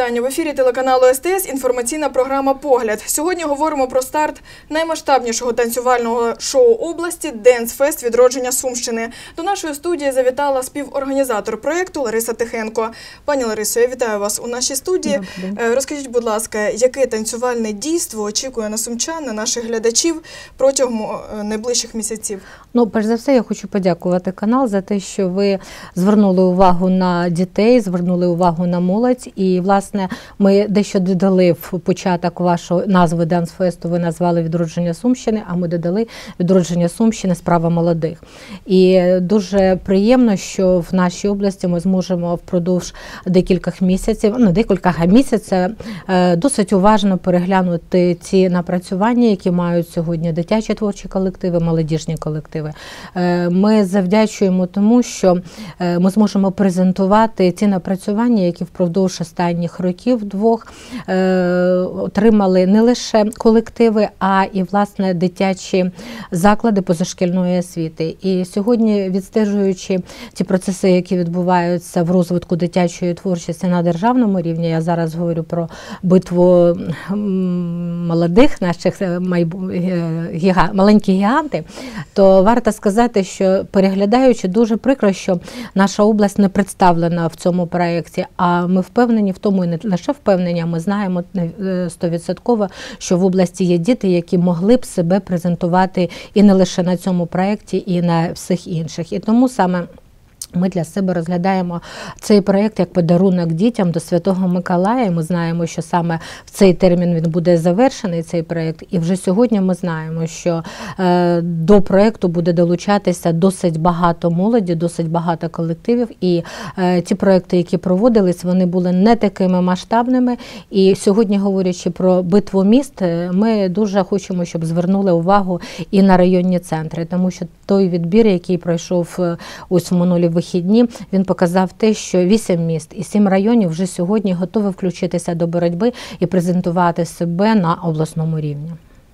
вітання. В ефірі телеканалу СТС інформаційна програма «Погляд». Сьогодні говоримо про старт наймасштабнішого танцювального шоу області «Денс-фест. Відродження Сумщини». До нашої студії завітала співорганізатор проєкту Лариса Тихенко. Пані Ларисо, я вітаю вас у нашій студії. Розкажіть, будь ласка, яке танцювальне дійство очікує на сумчан, на наших глядачів протягом найближчих місяців? Ну, перш за все, я хочу подякувати канал за те, що ви звернули увагу на дітей, звернули увагу на молодь. І, власне, ми дещо додали в початок вашої назви Денс-фесту, ви назвали «Відродження Сумщини», а ми додали «Відродження Сумщини. Справа молодих». І дуже приємно, що в нашій області ми зможемо впродовж декілька місяців досить уважно переглянути ці напрацювання, які мають сьогодні дитячі творчі колективи, молодіжні колективи. Ми завдячуємо тому, що ми зможемо презентувати ці напрацювання, які впродовж останніх років двох отримали не лише колективи, а і, власне, дитячі заклади позашкільної освіти. І сьогодні, відстежуючи ті процеси, які відбуваються в розвитку дитячої творчості на державному рівні, я зараз говорю про битву молодих, наших маленькі гіганти, то варто сказати, що переглядаючи, дуже прикро, що наша область не представлена в цьому проєкті, а ми впевнені в тому, і не лише впевнені, а ми знаємо 100%, що в області є діти, які могли б себе презентувати і не лише на цьому проєкті, і на всіх інших. І тому саме ми для себе розглядаємо цей проєкт як подарунок дітям до Святого Миколая. Ми знаємо, що саме в цей термін він буде завершений, цей проєкт. І вже сьогодні ми знаємо, що до проєкту буде долучатися досить багато молоді, досить багато колективів. І ті проєкти, які проводились, вони були не такими масштабними. І сьогодні, говорячи про битву міст, ми дуже хочемо, щоб звернули увагу і на районні центри. Тому що той відбір, який пройшов ось в минулі вихідні, він показав те, що 8 міст і 7 районів вже сьогодні готові включитися до боротьби і презентувати себе на обласному рівні.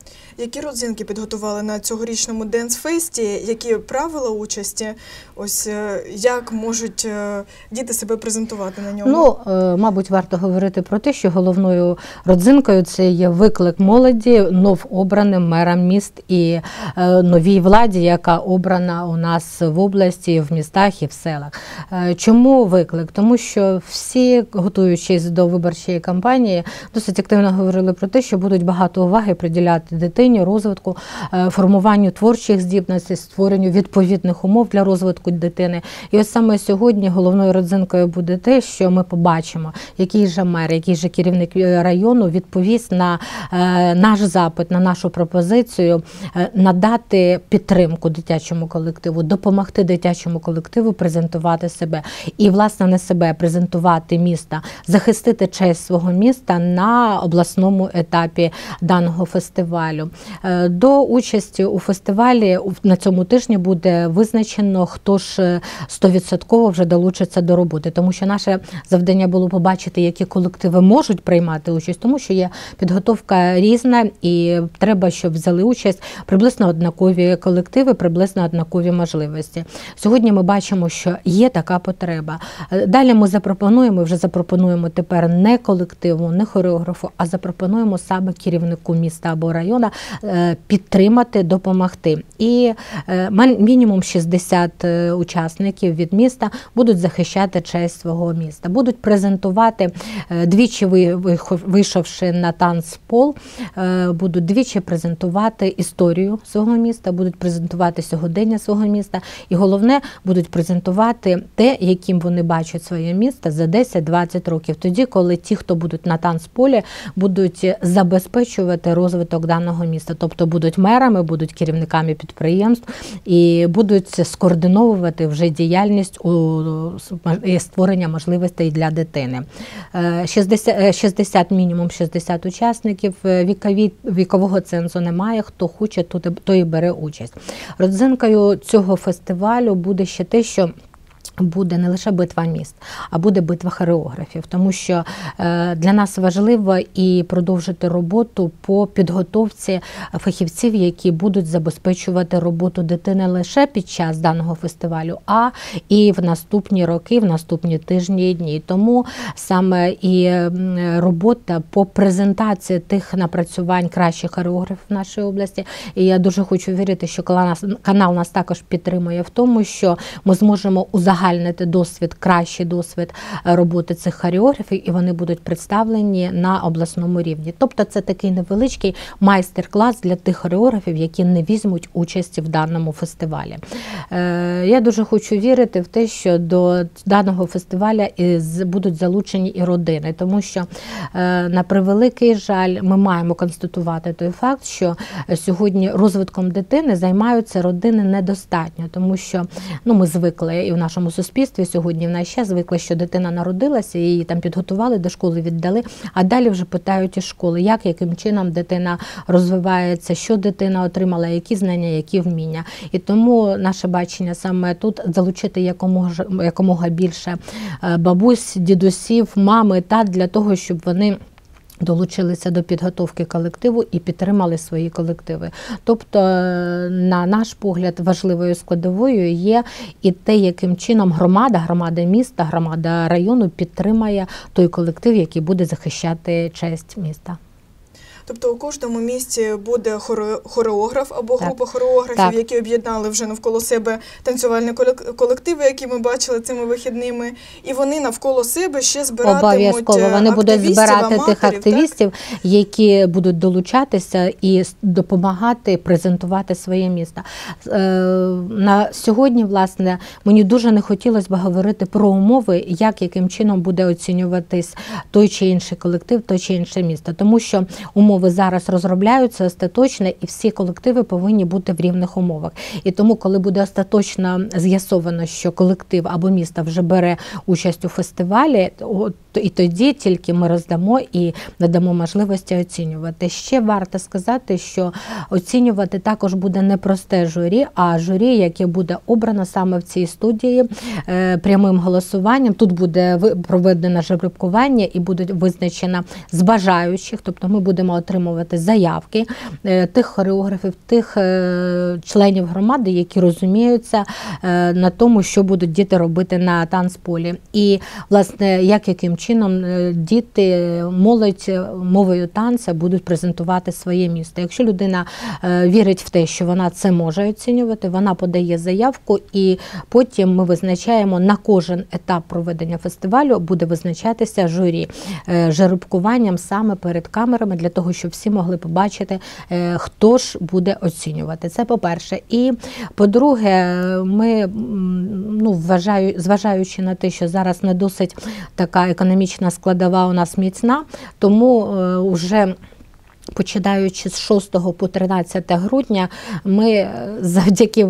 Які родзинки підготували на цьогорічному Денс-фесті? Які правила участі? Ось як можуть діти себе презентувати на ньому? Ну, мабуть, варто говорити про те, що головною родзинкою це є виклик молоді новообраним мерам міст і новій владі, яка обрана у нас в області, в містах і в селах. Чому виклик? Тому що всі, готуючись до виборчої кампанії, досить активно говорили про те, що будуть багато уваги приділяти дитині, розвитку, формуванню творчих здібностей, створенню відповідних умов для розвитку дитини. І ось саме сьогодні головною родзинкою буде те, що ми побачимо, який же мер, який же керівник району відповість на наш запит, на нашу пропозицію, надати підтримку дитячому колективу, допомогти дитячому колективу презентувати себе. І, власне, не себе, презентувати міста, захистити честь свого міста на обласному етапі даного фестивалю. До участі у фестивалі на цьому тижні буде визначено, хто ж 100% вже долучиться до роботи. Тому що наше завдання було побачити, які колективи можуть приймати участь, тому що є підготовка різна і треба, щоб взяли участь приблизно однакові колективи, приблизно однакові можливості. Сьогодні ми бачимо, що є така потреба. Далі ми вже запропонуємо тепер не колективу, не хореографу, а запропонуємо саме керівнику міста або району підтримати, допомогти. І мінімум 60 учасників від міста будуть захищати честь свого міста. Будуть презентувати, двічі вийшовши на танцпол, будуть двічі презентувати історію свого міста, будуть презентувати сьогодення свого міста. І головне, будуть презентувати те, яким вони бачать своє місто за 10-20 років. Тоді, коли ті, хто будуть на танцполі, будуть забезпечувати розвиток даного міста. Тобто будуть мерами, будуть керівниками підприємств і будуть скоординовувати вже діяльність і створення можливостей для дитини. Мінімум 60 учасників, вікового цензу немає, хто хоче, той і бере участь. Родзинкою цього фестивалю буде ще те, що буде не лише битва міст, а буде битва хореографів, тому що для нас важливо і продовжити роботу по підготовці фахівців, які будуть забезпечувати роботу дитини лише під час даного фестивалю, а і в наступні роки, в наступні тижні і дні. Тому саме і робота по презентації тих напрацювань кращих хореографів в нашій області. І я дуже хочу вірити, що канал нас також підтримує в тому, що ми зможемо узагальнити досвід, кращий досвід роботи цих хореографів, і вони будуть представлені на обласному рівні. Тобто це такий невеличкий майстер-клас для тих хореографів, які не візьмуть участі в даному фестивалі. Я дуже хочу вірити в те, що до даного фестивалю будуть залучені і родини, тому що, на превеликий жаль, ми маємо констатувати той факт, що сьогодні розвитком дитини займаються родини недостатньо, тому що ми звикли і в нашому суспільстві сьогодні в наш час звикли, що дитина народилася, її там підготували до школи, віддали, а далі вже питають із школи, яким чином дитина розвивається, що дитина отримала, які знання, які вміння. І тому наше бачення саме тут залучити якомога більше бабусь, дідусів, мами, тат, для того, щоб вони долучилися до підготовки колективу і підтримали свої колективи. Тобто, на наш погляд, важливою складовою є і те, яким чином громада міста, громада району підтримає той колектив, який буде захищати честь міста. Тобто у кожному місті буде хореограф або група хореографів, які об'єднали вже навколо себе танцювальні колективи, які ми бачили цими вихідними, і вони навколо себе ще збиратимуть обов'язково. Вони будуть збирати тих активістів, які будуть долучатися і допомагати презентувати своє місто. На сьогодні, власне, мені дуже не хотілося б говорити про умови, яким чином буде оцінюватись той чи інший колектив, той чи інше місто, тому що умови зараз розробляються остаточно, і всі колективи повинні бути в рівних умовах. І тому, коли буде остаточно з'ясовано, що колектив або місто вже бере участь у фестивалі, і тоді тільки ми роздамо і надамо можливості оцінювати. Ще варто сказати, що оцінювати також буде не просте журі, а журі, яке буде обрано саме в цій студії прямим голосуванням. Тут буде проведено жеребкування і буде визначено з бажаючих, тобто ми будемо отримувати заявки тих хореографів, тих членів громади, які розуміються на тому, що будуть діти робити на танцполі. І, власне, яким чином діти, молодь мовою танця будуть презентувати своє місто. Якщо людина вірить в те, що вона це може оцінювати, вона подає заявку, і потім ми визначаємо на кожен етап проведення фестивалю буде визначатися журі жеребкуванням саме перед камерами, для того, щоб всі могли побачити, хто ж буде оцінювати. Це по-перше. І по-друге, ми, зважаючи на те, що зараз не досить така економічна складова у нас міцна, тому вже починаючи з 6 по 13 грудня, ми завдяки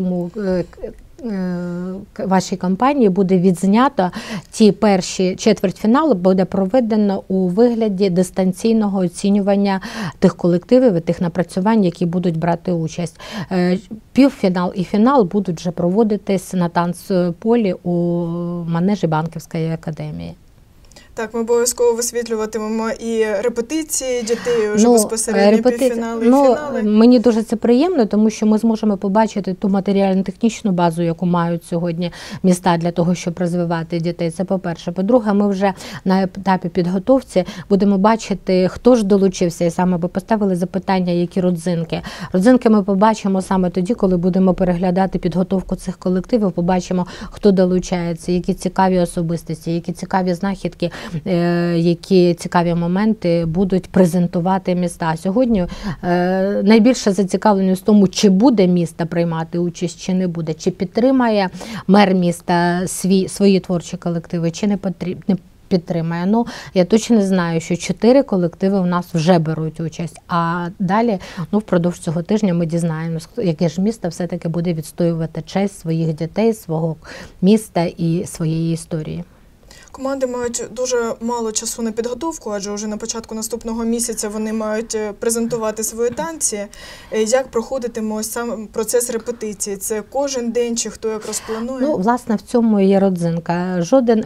вашій кампанії буде відзнято ті перші четвертьфінали, буде проведено у вигляді дистанційного оцінювання тих колективів і тих напрацювань, які будуть брати участь. Півфінал і фінал будуть вже проводитись на танцполі у манежі Банківської академії. Так, ми обов'язково висвітлюватимемо і репетиції дітей, вже безпосередньо півфінали і фінали. Мені дуже це приємно, тому що ми зможемо побачити ту матеріально-технічну базу, яку мають сьогодні міста для того, щоб розвивати дітей. Це по-перше. По-друге, ми вже на етапі підготовці будемо бачити, хто ж долучився, і саме ви поставили запитання, які родзинки. Родзинки ми побачимо саме тоді, коли будемо переглядати підготовку цих колективів, побачимо, хто долучається, які цікаві особистості, які цікаві знахідки, які цікаві моменти будуть презентувати міста. Сьогодні найбільша зацікавленість в тому, чи буде місто приймати участь, чи не буде, чи підтримає мер міста свої творчі колективи, чи не підтримає. Я точно знаю, що 4 колективи у нас вже беруть участь, а далі, впродовж цього тижня ми дізнаємося, яке ж місто все-таки буде відстоювати честь своїх дітей, свого міста і своєї історії. Команди мають дуже мало часу на підготовку, адже вже на початку наступного місяця вони мають презентувати свої танці. Як проходитиме ось сам процес репетиції? Це кожен день чи хто як розпланує? Ну, власне, в цьому є родзинка.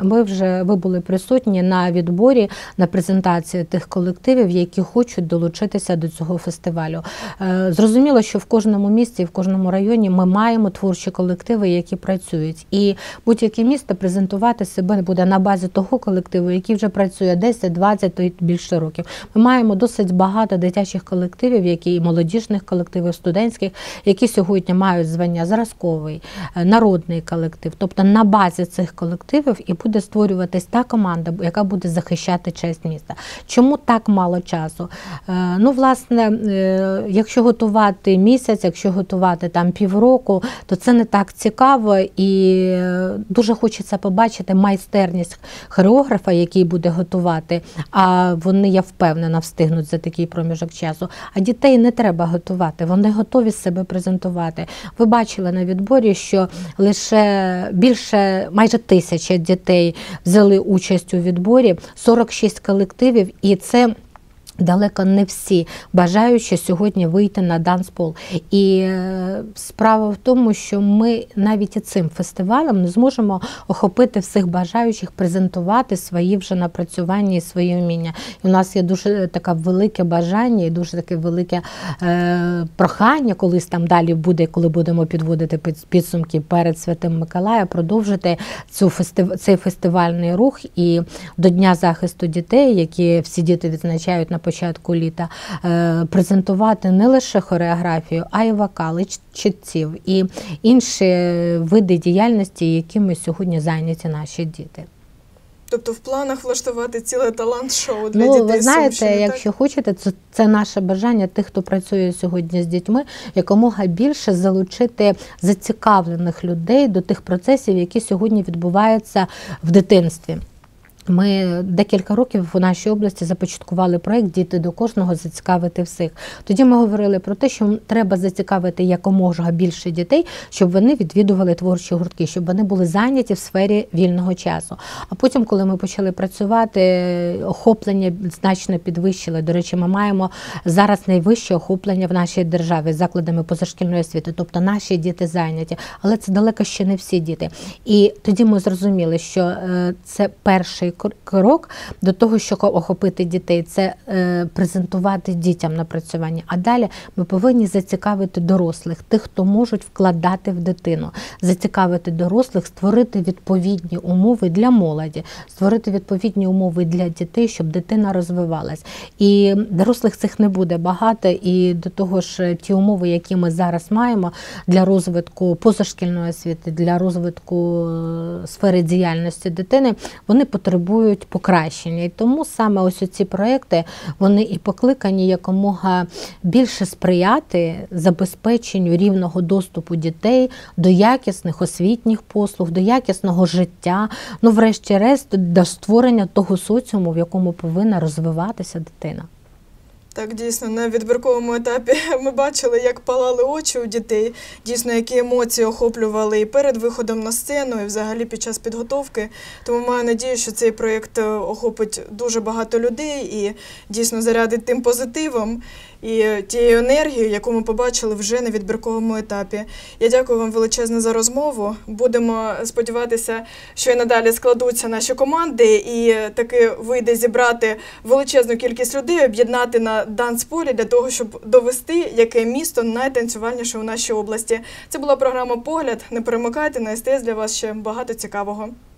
Ви були присутні на відборі, на презентації тих колективів, які хочуть долучитися до цього фестивалю. Зрозуміло, що в кожному місті, в кожному районі ми маємо творчі колективи, які працюють. І будь-яке місто презентувати себе буде на базі того колективу, який вже працює 10, 20, то й більше років. Ми маємо досить багато дитячих колективів, які молодіжних колективів, студентських, які сьогодні мають звання зразковий, народний колектив. Тобто на базі цих колективів і буде створюватись та команда, яка буде захищати честь міста. Чому так мало часу? Ну, власне, якщо готувати місяць, якщо готувати там півроку, то це не так цікаво і дуже хочеться побачити майстерність хореографа, який буде готувати, а вони, я впевнена, встигнуть за такий проміжок часу. А дітей не треба готувати, вони готові себе презентувати. Ви бачили на відборі, що лише майже 1000 дітей взяли участь у відборі, 46 колективів, і це далеко не всі бажаючи сьогодні вийти на данспол. І справа в тому, що ми навіть і цим фестивалем не зможемо охопити всіх бажаючих презентувати свої вже напрацювання і свої вміння. І у нас є дуже таке велике бажання і дуже таке велике прохання, колись там далі буде, коли будемо підводити підсумки перед Святим Миколаєм, продовжити цей фестивальний рух і до Дня захисту дітей, які всі діти відзначають на початку літа, презентувати не лише хореографію, а й вокал, і читців, і інші види діяльності, якими сьогодні зайняті наші діти. Тобто в планах влаштувати ціле талант-шоу для дітей ви знаєте, Сумщини, якщо хочете, це наше бажання тих, хто працює сьогодні з дітьми, якомога більше залучити зацікавлених людей до тих процесів, які сьогодні відбуваються в дитинстві. Ми декілька років у нашій області започаткували проєкт «Діти до кожного. Зацікавити всіх». Тоді ми говорили про те, що треба зацікавити якомога більше дітей, щоб вони відвідували творчі гуртки, щоб вони були зайняті в сфері вільного часу. А потім, коли ми почали працювати, охоплення значно підвищили. До речі, ми маємо зараз найвище охоплення в нашій державі закладами позашкільної освіти, тобто наші діти зайняті. Але це далеко ще не всі діти. І тоді ми зрозуміли, що це перший крок до того, щоб охопити дітей, це презентувати дітям напрацювання. А далі ми повинні зацікавити дорослих, тих, хто можуть вкладати в дитину, зацікавити дорослих, створити відповідні умови для молоді, створити відповідні умови для дітей, щоб дитина розвивалась. І дорослих цих не буде багато, і до того ж ті умови, які ми зараз маємо для розвитку позашкільної освіти, для розвитку сфери діяльності дитини, вони потребують покращення. І тому саме ось ці проекти, вони і покликані якомога більше сприяти забезпеченню рівного доступу дітей до якісних освітніх послуг, до якісного життя, ну, врешті-решт, до створення того соціуму, в якому повинна розвиватися дитина. Так, дійсно, на відбірковому етапі ми бачили, як палали очі у дітей, дійсно, які емоції охоплювали і перед виходом на сцену, і взагалі під час підготовки. Тому маю надію, що цей проєкт охопить дуже багато людей і дійсно зарядить тим позитивом і тією енергією, яку ми побачили вже на відбірковому етапі. Я дякую вам величезно за розмову. Будемо сподіватися, що і надалі складуться наші команди і таки вийде зібрати величезну кількість людей, об'єднати на данцполі для того, щоб довести, яке місто найтанцювальніше у нашій області. Це була програма «Погляд». Не перемикайте, на СТС для вас ще багато цікавого.